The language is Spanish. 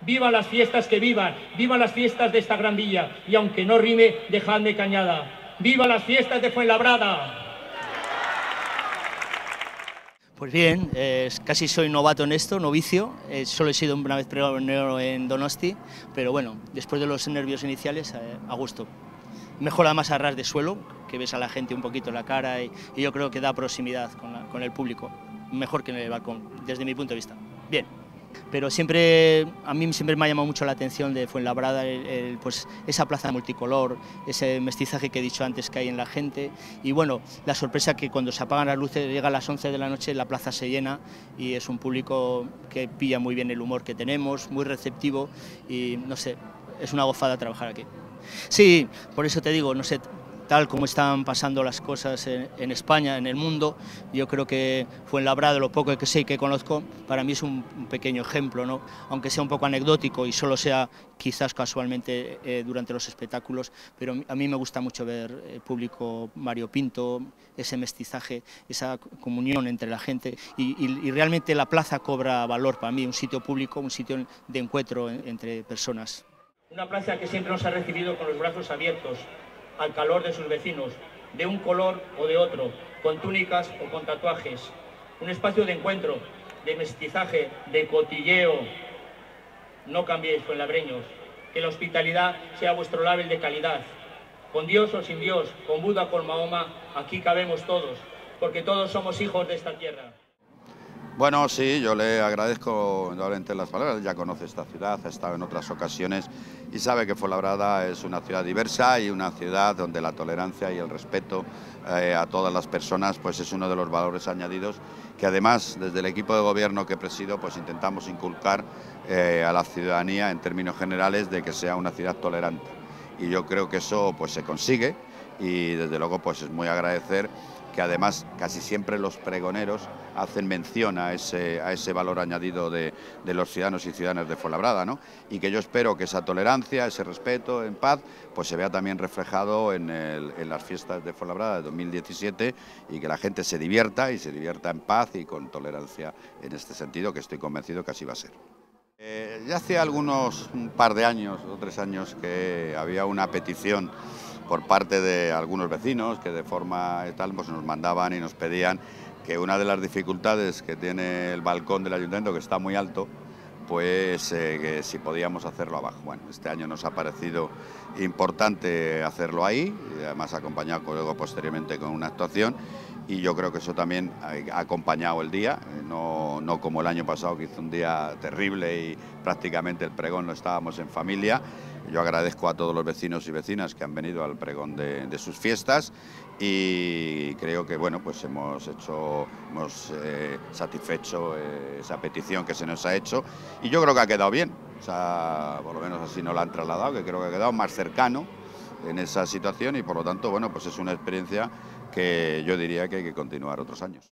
Vivan las fiestas que vivan las fiestas de esta gran villa, y aunque no rime, dejadme cañada. ¡Viva las fiestas de Fuenlabrada! Pues bien, casi soy novato en esto, novicio, solo he sido una vez pregonero en Donosti, pero bueno, después de los nervios iniciales, a gusto. Mejor además a ras de suelo, que ves a la gente un poquito en la cara y yo creo que da proximidad con el público, mejor que en el balcón, desde mi punto de vista. Bien. Pero a mí siempre me ha llamado mucho la atención de Fuenlabrada, pues esa plaza multicolor, ese mestizaje que he dicho antes que hay en la gente, y bueno, la sorpresa que cuando se apagan las luces, llega a las 11 de la noche, la plaza se llena y es un público que pilla muy bien el humor que tenemos, muy receptivo y no sé, es una gozada trabajar aquí. Sí, por eso te digo, no sé, tal como están pasando las cosas en España, en el mundo, yo creo que Fuenlabrada, lo poco que sé y que conozco, para mí es un pequeño ejemplo, ¿no? Aunque sea un poco anecdótico y solo sea quizás casualmente durante los espectáculos, pero a mí me gusta mucho ver el público variopinto, ese mestizaje, esa comunión entre la gente y realmente la plaza cobra valor para mí, un sitio público, un sitio de encuentro entre personas. Una plaza que siempre nos ha recibido con los brazos abiertos, al calor de sus vecinos, de un color o de otro, con túnicas o con tatuajes. Un espacio de encuentro, de mestizaje, de cotilleo. No cambiéis, fuenlabreños, que la hospitalidad sea vuestro label de calidad. Con Dios o sin Dios, con Buda o con Mahoma, aquí cabemos todos, porque todos somos hijos de esta tierra. Bueno, sí, yo le agradezco indudablemente las palabras, ya conoce esta ciudad, ha estado en otras ocasiones y sabe que Fuenlabrada es una ciudad diversa y una ciudad donde la tolerancia y el respeto a todas las personas pues es uno de los valores añadidos que además desde el equipo de gobierno que presido pues intentamos inculcar a la ciudadanía en términos generales de que sea una ciudad tolerante y yo creo que eso pues se consigue y desde luego pues es muy agradecer que además casi siempre los pregoneros hacen mención a ese valor añadido de los ciudadanos y ciudadanas de Fuenlabrada, ¿no? Y que yo espero que esa tolerancia, ese respeto en paz, pues se vea también reflejado en las fiestas de Fuenlabrada de 2017 y que la gente se divierta y se divierta en paz y con tolerancia en este sentido, que estoy convencido que así va a ser. Ya hace un par de años o 3 años que había una petición por parte de algunos vecinos que de forma tal pues nos mandaban y nos pedían que una de las dificultades que tiene el balcón del ayuntamiento, que está muy alto, pues que si podíamos hacerlo abajo. Bueno, este año nos ha parecido importante hacerlo ahí, y además acompañado luego posteriormente con una actuación, y yo creo que eso también ha acompañado el día, no como el año pasado que hizo un día terrible y prácticamente el pregón lo estábamos en familia. Yo agradezco a todos los vecinos y vecinas que han venido al pregón de sus fiestas y creo que bueno, pues hemos satisfecho esa petición que se nos ha hecho y yo creo que ha quedado bien, o sea, por lo menos así nos la han trasladado, que creo que ha quedado más cercano en esa situación y por lo tanto, bueno, pues es una experiencia que yo diría que hay que continuar otros años.